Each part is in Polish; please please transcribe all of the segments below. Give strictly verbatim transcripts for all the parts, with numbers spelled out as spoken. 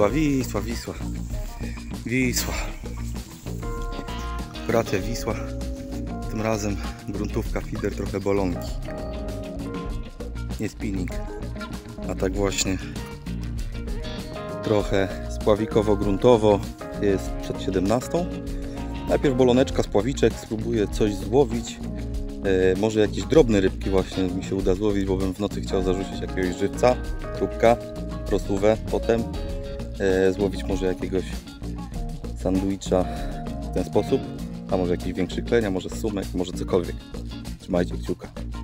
Wisła, Wisła, Wisła. Wisła. Bracia Wisła. Tym razem gruntówka, feeder, trochę bolonki. Nie spinning. A tak właśnie trochę spławikowo-gruntowo. Jest przed siedemnastą. Najpierw boloneczka, spławiczek. Spróbuję coś złowić. E, może jakieś drobne rybki właśnie mi się uda złowić, bo bym w nocy chciał zarzucić jakiegoś żywca, krupka, rosówę. Potem e, złowić może jakiegoś sandwicha w ten sposób. A może jakiś większy kleń, a może sumek, może cokolwiek. Trzymajcie kciuka.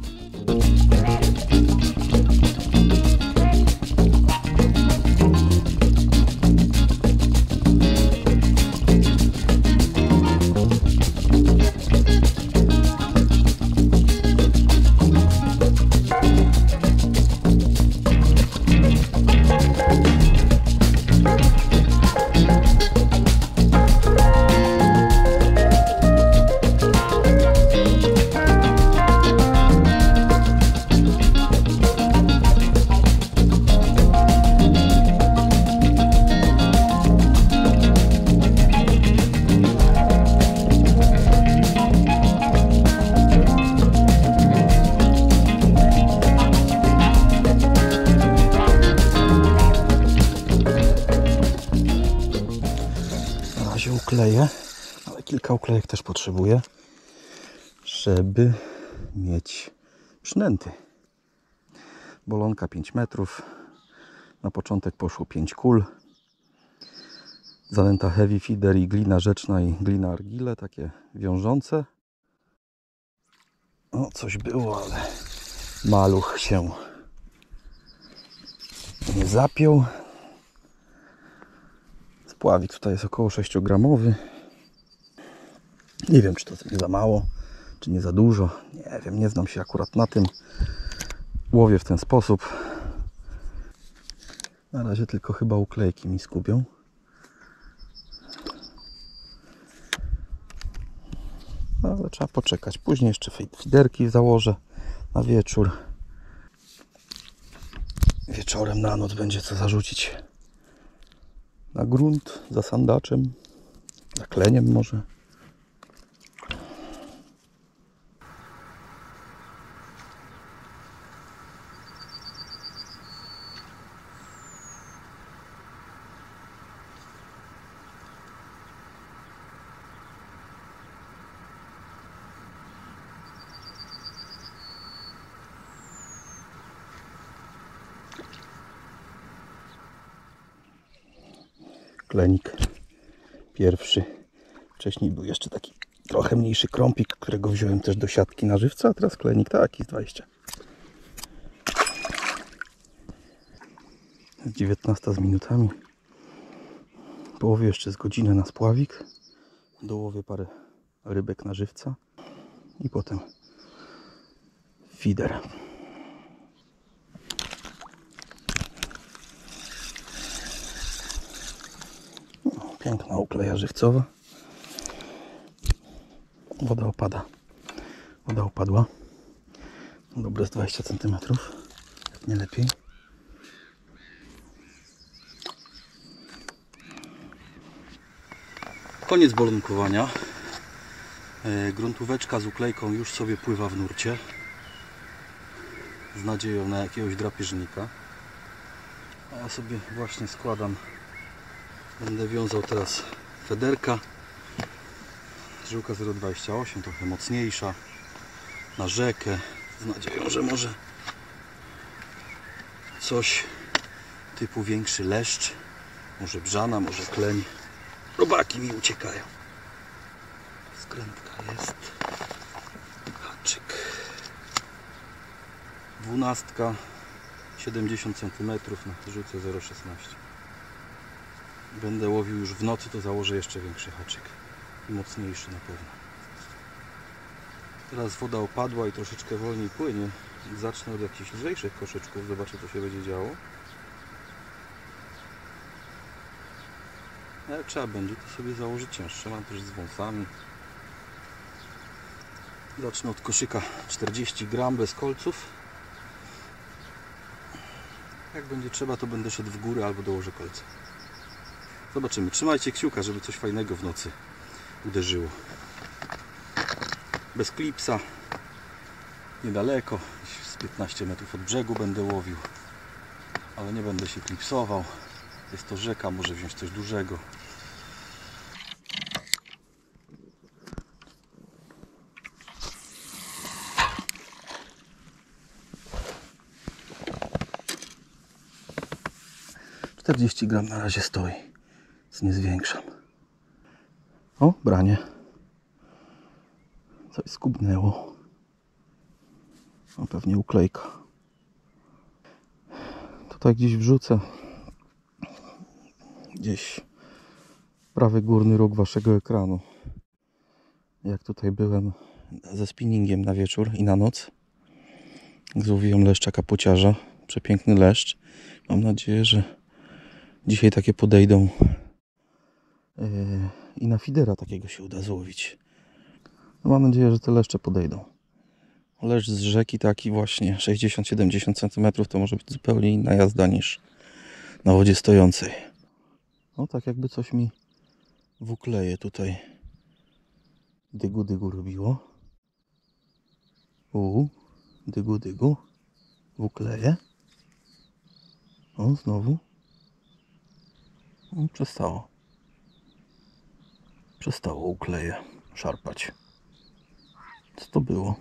Ukleję, ale kilka uklejek też potrzebuję, żeby mieć przynęty. Bolonka pięć metrów. Na początek poszło pięć kul. Zanęta heavy feeder i glina rzeczna i glina argile, takie wiążące. O, coś było, ale maluch się nie zapiął. Spławik tutaj jest około sześciogramowy. Nie wiem, czy to nie za mało, czy nie za dużo. Nie wiem, nie znam się akurat na tym. Łowię w ten sposób. Na razie tylko chyba uklejki mi skupią. Ale trzeba poczekać. Później jeszcze fiderki założę na wieczór. Wieczorem na noc będzie co zarzucić. Na grunt, za sandaczem, za kleniem może. Klenik pierwszy. Wcześniej był jeszcze taki trochę mniejszy krąpik, którego wziąłem też do siatki na żywca, a teraz klenik taki z dwadzieścia. Jest dziewiętnasta z minutami. Połowię jeszcze z godzinę na spławik. Dołowię parę rybek na żywca i potem feeder. Piękna ukleja żywcowa. Woda opada. Woda opadła. Dobre z dwadzieścia centymetrów. Jak nie lepiej. Koniec bolonkowania. Gruntóweczka z uklejką już sobie pływa w nurcie. Z nadzieją na jakiegoś drapieżnika. A ja sobie właśnie składam. Będę wiązał teraz federka. Żyłka zero przecinek dwadzieścia osiem, trochę mocniejsza. Na rzekę. Z nadzieją, że może coś typu większy leszcz. Może brzana, może kleń. Robaki mi uciekają. Skrętka jest. Haczyk. Dwunastka. siedemdziesiąt centymetrów na żyłce zero przecinek szesnaście. Będę łowił już w nocy, to założę jeszcze większy haczyk. I mocniejszy na pewno. Teraz woda opadła i troszeczkę wolniej płynie. Zacznę od jakichś lżejszych koszyczków. Zobaczę, co się będzie działo. Ale trzeba będzie to sobie założyć cięższe. Mam też z wąsami. Zacznę od koszyka czterdzieści gram bez kolców. Jak będzie trzeba, to będę szedł w górę albo dołożę kolce. Zobaczymy. Trzymajcie kciuka, żeby coś fajnego w nocy uderzyło. Bez klipsa. Niedaleko. Z piętnaście metrów od brzegu będę łowił. Ale nie będę się klipsował. Jest to rzeka, może wziąć coś dużego. czterdzieści gram na razie stoi, więc nie zwiększam. O, branie. Coś skubnęło. No pewnie uklejka. Tutaj gdzieś wrzucę. Gdzieś prawy górny róg waszego ekranu. Jak tutaj byłem ze spinningiem na wieczór i na noc. Złowiłem leszcza kapuciarza. Przepiękny leszcz. Mam nadzieję, że dzisiaj takie podejdą yy, i na fidera takiego się uda złowić. No mam nadzieję, że te leszcze podejdą. Leszcz z rzeki taki właśnie sześćdziesiąt do siedemdziesięciu centymetrów to może być zupełnie inna jazda niż na wodzie stojącej. No tak jakby coś mi w ukleje tutaj dygu dygu robiło. U, dygu dygu w ukleje. O, znowu. No, przestało. Przestało ukleje szarpać. Co to było?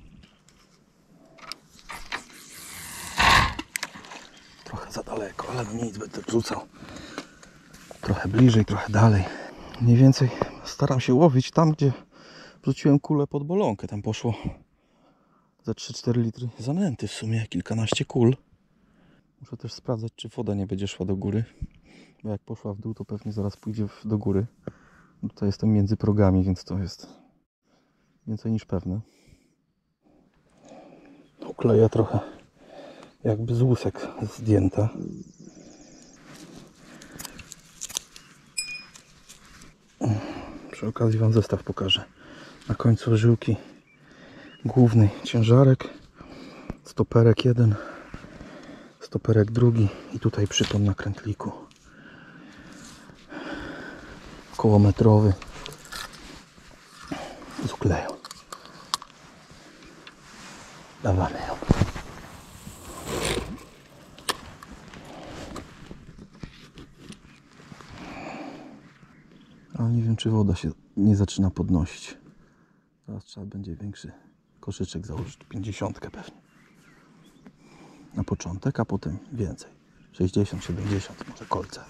Trochę za daleko, ale no nic, będę wrzucał. Trochę bliżej, trochę dalej. Mniej więcej staram się łowić tam, gdzie wrzuciłem kulę pod bolonkę. Tam poszło za trzy cztery litry zanęty w sumie, kilkanaście kul. Muszę też sprawdzać, czy woda nie będzie szła do góry. Bo jak poszła w dół, to pewnie zaraz pójdzie do góry. Tutaj jestem między progami, więc to jest więcej niż pewne. Ukleja trochę jakby z łusek zdjęta. Przy okazji wam zestaw pokażę. Na końcu żyłki głównej ciężarek, stoperek jeden, stoperek drugi i tutaj przypon na krętliku kołometrowy z ukleją. Dawamy ją. Ale nie wiem, czy woda się nie zaczyna podnosić. Teraz trzeba będzie większy koszyczek założyć, pięćdziesiątkę pewnie. Na początek, a potem więcej. sześćdziesiąt, siedemdziesiąt, może kolce.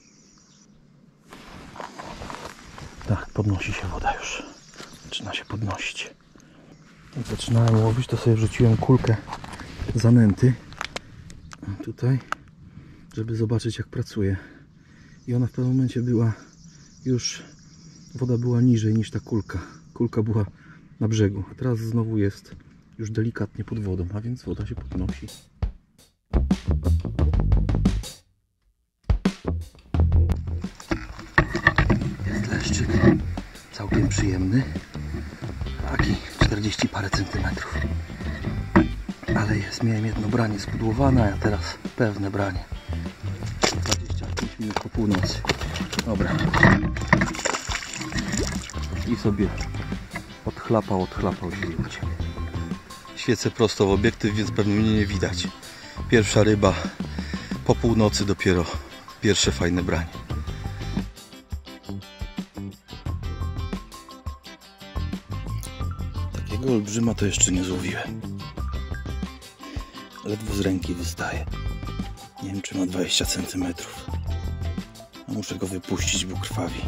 Tak, podnosi się woda już. Zaczyna się podnosić. Jak zaczynałem łowić, to sobie wrzuciłem kulkę zanęty. Tutaj, żeby zobaczyć, jak pracuje. I ona w pewnym momencie była już, woda była niżej niż ta kulka. Kulka była na brzegu, a teraz znowu jest już delikatnie pod wodą, a więc woda się podnosi. Jest leszczyk, całkiem przyjemny, taki czterdzieści parę centymetrów. Ale jest, miałem jedno branie spudłowane, a teraz pewne branie. dwadzieścia pięć minut po północy. Dobra. I sobie odchlapał, odchlapał się i uciekł. Świecę prosto w obiektyw, więc pewnie mnie nie widać. Pierwsza ryba, po północy dopiero pierwsze fajne branie. Takiego olbrzyma to jeszcze nie złowiłem. Ledwo z ręki wystaje. Nie wiem, czy ma dwadzieścia centymetrów. A muszę go wypuścić, bo krwawi.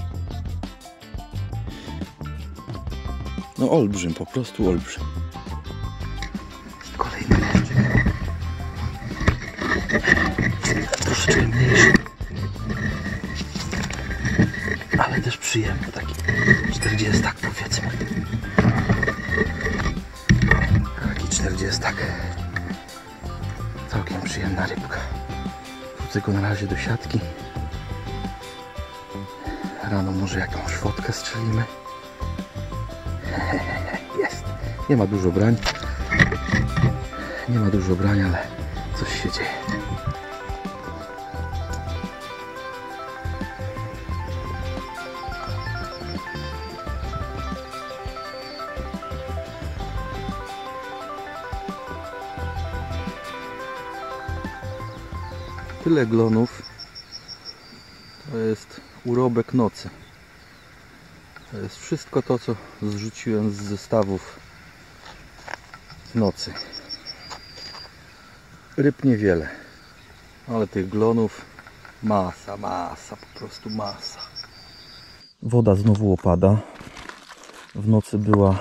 No olbrzym, po prostu olbrzym. Kolejny leszczyk. Troszeczkę mniejszy. Ale też przyjemny, taki czterdziestak powiedzmy. Taki czterdziestak. Całkiem przyjemna rybka. Wrzucę go na razie do siatki. Rano może jakąś fotkę strzelimy. Jest. Nie ma dużo brań. Nie ma dużo brań, ale coś się dzieje. Tyle glonów to jest urobek nocy. To jest wszystko to, co zrzuciłem z zestawów w nocy. Ryb niewiele, ale tych glonów masa, masa, po prostu masa. Woda znowu opada. W nocy była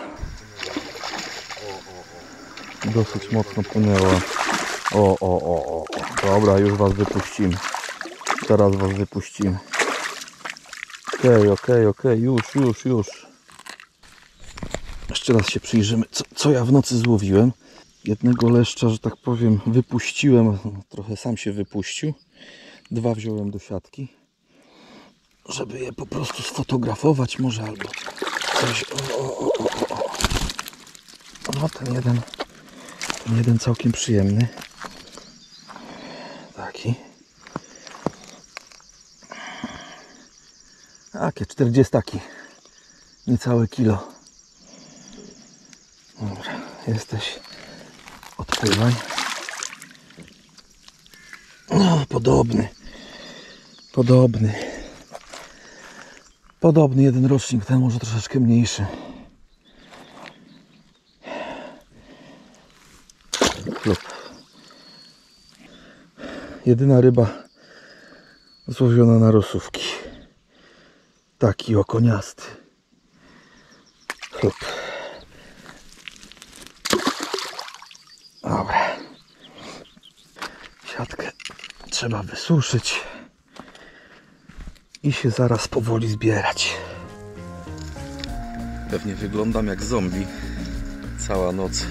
dosyć mocno płynęła. O, o, o, o, dobra, już was wypuścimy. Teraz was wypuścimy. Okej, okej, okej, już, już, już. Jeszcze raz się przyjrzymy, co, co ja w nocy złowiłem. Jednego leszcza, że tak powiem, wypuściłem. Trochę sam się wypuścił. Dwa wziąłem do siatki, żeby je po prostu sfotografować może albo coś. O, o, o, o, o. No ten jeden, ten jeden całkiem przyjemny. Taki. Takie czterdziestaki. Niecałe kilo. Dobra, jesteś. Odpływaj. No, podobny. Podobny. Podobny jeden rocznik, ten może troszeczkę mniejszy. Klub. Jedyna ryba złowiona na rosówki. Taki okoniasty. Klub. Dobra. Siatkę trzeba wysuszyć i się zaraz powoli zbierać. Pewnie wyglądam jak zombie. Cała noc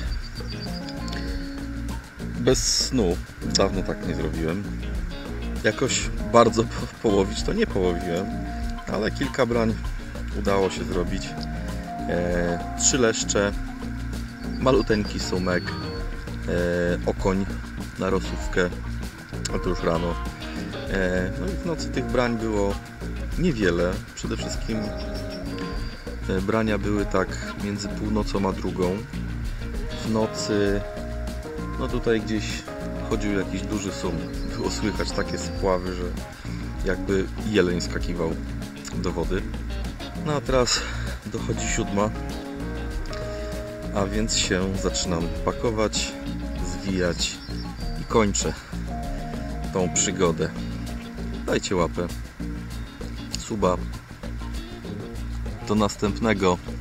bez snu. Dawno tak nie zrobiłem. Jakoś bardzo po połowić to nie połowiłem, ale kilka brań udało się zrobić. E, trzy leszcze, maluteńki sumek, e, okoń na rosówkę, a to już rano. E, no i w nocy tych brań było niewiele. Przede wszystkim e, brania były tak między północą a drugą. W nocy no tutaj gdzieś chodził jakiś duży sum. Było słychać takie spławy, że jakby jeleń skakiwał do wody. No a teraz dochodzi siódma, a więc się zaczynam pakować, zwijać i kończę tą przygodę. Dajcie łapę, suba. Do następnego.